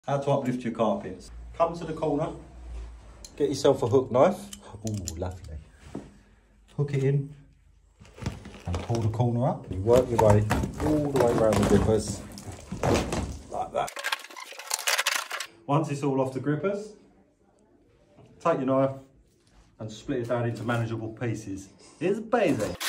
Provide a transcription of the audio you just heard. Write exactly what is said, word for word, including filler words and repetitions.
How to uplift your carpets. Come to the corner, get yourself a hook knife. Ooh, lovely. Hook it in and pull the corner up. You work your way all the way around the grippers, like that. Once it's all off the grippers, take your knife and split it down into manageable pieces. It's basic.